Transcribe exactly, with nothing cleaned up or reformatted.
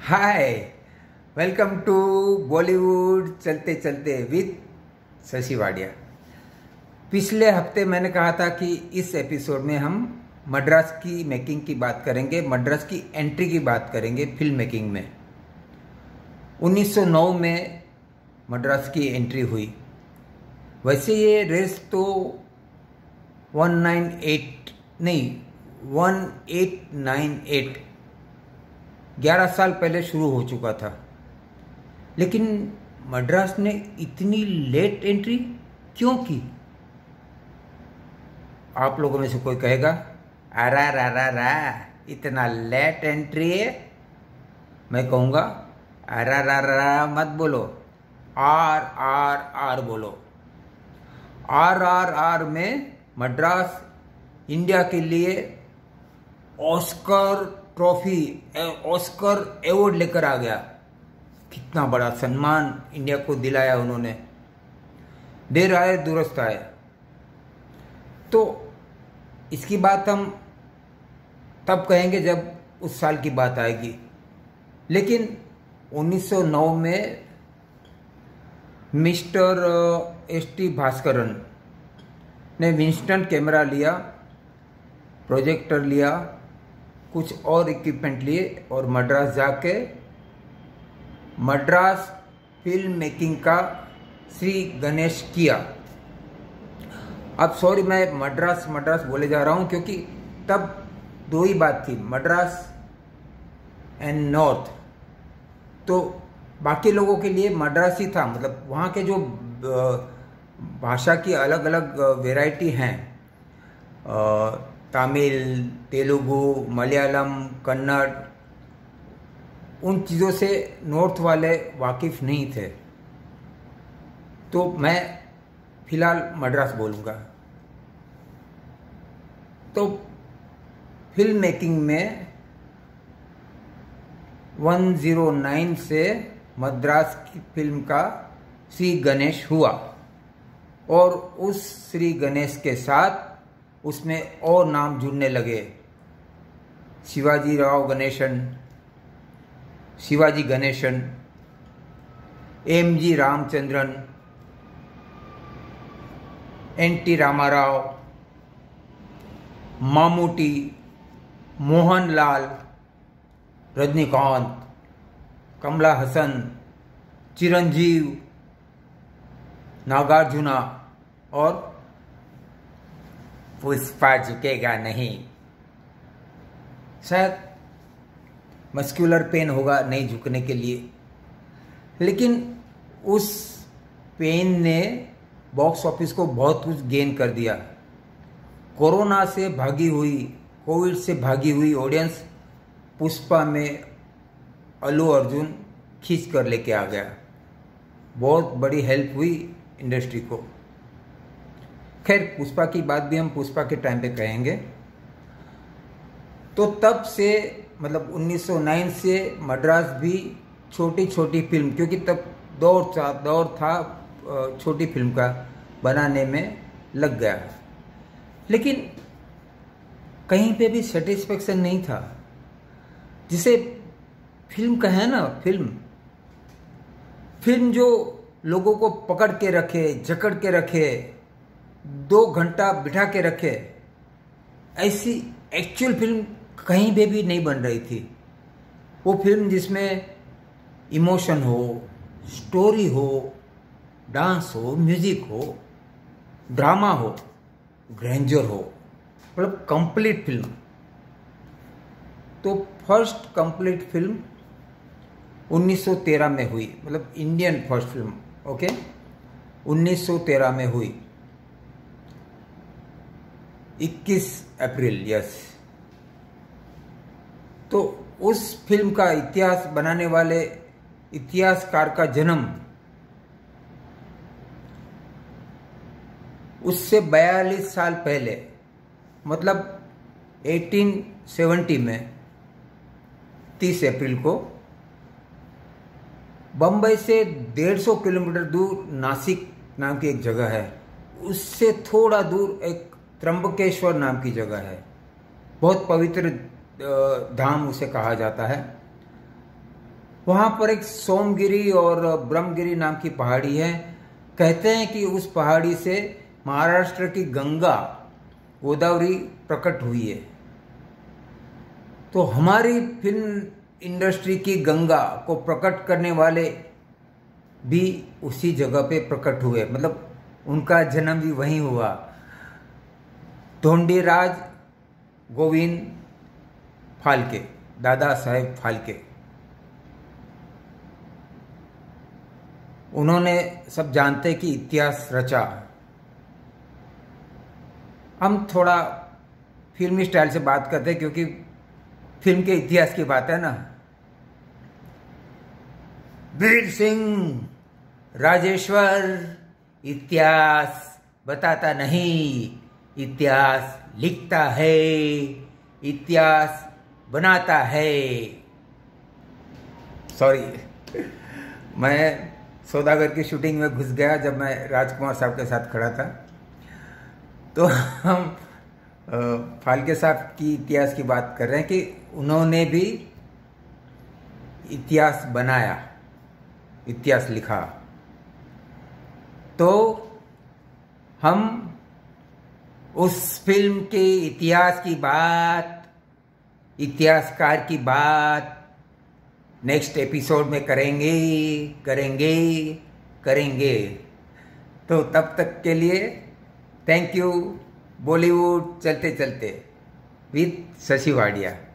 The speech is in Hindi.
हाय, वेलकम टू बॉलीवुड चलते चलते विद शशि वाडिया। पिछले हफ्ते मैंने कहा था कि इस एपिसोड में हम मद्रास की मेकिंग की बात करेंगे, मद्रास की एंट्री की बात करेंगे फिल्म मेकिंग में। उन्नीस सौ नौ में मद्रास की एंट्री हुई। वैसे ये रेस तो एक सौ अट्ठानवे नहीं अठारह सौ अट्ठानवे ग्यारह साल पहले शुरू हो चुका था, लेकिन मद्रास ने इतनी लेट एंट्री क्यों की? आप लोगों में से कोई कहेगा अरा रा रा रा इतना लेट एंट्री है। मैं कहूँगा अरा रा रा मत बोलो, आर आर आर बोलो। आर आर आर में मद्रास इंडिया के लिए ऑस्कर ट्रॉफी, ऑस्कर अवार्ड लेकर आ गया। कितना बड़ा सम्मान इंडिया को दिलाया उन्होंने। देर आए दुरुस्त आए। तो इसकी बात हम तब कहेंगे जब उस साल की बात आएगी। लेकिन उन्नीस सौ नौ में मिस्टर एस टी भास्करन ने विंस्टन कैमरा लिया, प्रोजेक्टर लिया, कुछ और इक्विपमेंट लिए और मद्रास जाके मद्रास फिल्म मेकिंग का श्री गणेश किया। अब सॉरी मैं मद्रास मद्रास बोले जा रहा हूँ क्योंकि तब दो ही बात थी, मद्रास एंड नॉर्थ। तो बाकी लोगों के लिए मद्रास ही था, मतलब वहाँ के जो भाषा की अलग अलग वैरायटी हैं, तमिल, तेलुगु, मलयालम, कन्नड़, उन चीज़ों से नॉर्थ वाले वाकिफ नहीं थे। तो मैं फिलहाल मद्रास बोलूँगा। तो फिल्म मेकिंग में एक सौ नौ से मद्रास की फिल्म का श्री गणेश हुआ और उस श्री गणेश के साथ उसमें और नाम जुड़ने लगे। Shivaji Rao Ganesan, Shivaji Ganesan, M G Ramachandran, N T Rama Rao, Mammootty, Mohanlal, Rajinikanth, Kamal Haasan, Chiranjeevi, Nagarjuna और पुष्पा झुकेगा नहीं। शायद मस्कुलर पेन होगा नहीं झुकने के लिए, लेकिन उस पेन ने बॉक्स ऑफिस को बहुत कुछ गेन कर दिया। कोरोना से भागी हुई, कोविड से भागी हुई ऑडियंस पुष्पा में अल्लू अर्जुन खींच कर लेके आ गया। बहुत बड़ी हेल्प हुई इंडस्ट्री को। खैर, पुष्पा की बात भी हम पुष्पा के टाइम पे कहेंगे। तो तब से मतलब उन्नीस सौ नौ से मद्रास भी छोटी छोटी फिल्म, क्योंकि तब दौर था दौर था छोटी फिल्म का बनाने में लग गया। लेकिन कहीं पे भी सेटिस्फेक्शन नहीं था। जिसे फिल्म का है ना, फिल्म फिल्म जो लोगों को पकड़ के रखे, जकड़ के रखे, दो घंटा बिठा के रखे, ऐसी एक्चुअल फिल्म कहीं पे भी नहीं बन रही थी। वो फिल्म जिसमें इमोशन हो, स्टोरी हो, डांस हो, म्यूजिक हो, ड्रामा हो, ग्रैंडर हो, मतलब कंप्लीट फिल्म। तो फर्स्ट कंप्लीट फिल्म उन्नीस सौ तेरह में हुई, मतलब इंडियन फर्स्ट फिल्म, ओके, उन्नीस सौ तेरह में हुई, इक्कीस अप्रैल, यस। तो उस फिल्म का इतिहास बनाने वाले इतिहासकार का जन्म उससे बयालीस साल पहले, मतलब अठारह सौ सत्तर में तीस अप्रैल को बम्बई से डेढ़ सौ किलोमीटर दूर नासिक नाम की एक जगह है, उससे थोड़ा दूर एक त्र्यंबकेश्वर नाम की जगह है। बहुत पवित्र धाम उसे कहा जाता है। वहाँ पर एक सोमगिरी और ब्रह्मगिरी नाम की पहाड़ी है। कहते हैं कि उस पहाड़ी से महाराष्ट्र की गंगा गोदावरी प्रकट हुई है। तो हमारी फिल्म इंडस्ट्री की गंगा को प्रकट करने वाले भी उसी जगह पे प्रकट हुए, मतलब उनका जन्म भी वहीं हुआ। धोंडीराज गोविंद फाल्के, दादा साहेब फाल्के, उन्होंने, सब जानते कि इतिहास रचा। हम थोड़ा फिल्मी स्टाइल से बात करते हैं क्योंकि फिल्म के इतिहास की बात है ना। वीर सिंह राजेश्वर इतिहास बताता नहीं, इतिहास लिखता है, इतिहास बनाता है। सॉरी, मैं सौदागर की शूटिंग में घुस गया जब मैं राजकुमार साहब के साथ खड़ा था। तो हम फाल्के साहब की इतिहास की बात कर रहे हैं कि उन्होंने भी इतिहास बनाया, इतिहास लिखा। तो हम उस फिल्म के इतिहास की बात, इतिहासकार की बात नेक्स्ट एपिसोड में करेंगे करेंगे करेंगे। तो तब तक के लिए थैंक यू। बॉलीवुड चलते चलते विद शशि वाडिया।